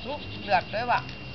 สุกเดือดด้วยว่ะ